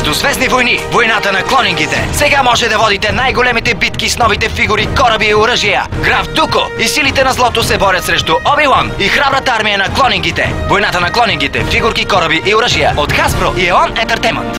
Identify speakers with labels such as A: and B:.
A: Междузвездни войни, войната на клонингите. Сега може да водите най-големите битки с новите фигури, кораби и оръжия. Граф Дуко и силите на злото се борят срещу Оби-Лан и храбрата армия на клонингите. Войната на клонингите, фигурки, кораби и оръжия от Hasbro и Eon Entertainment.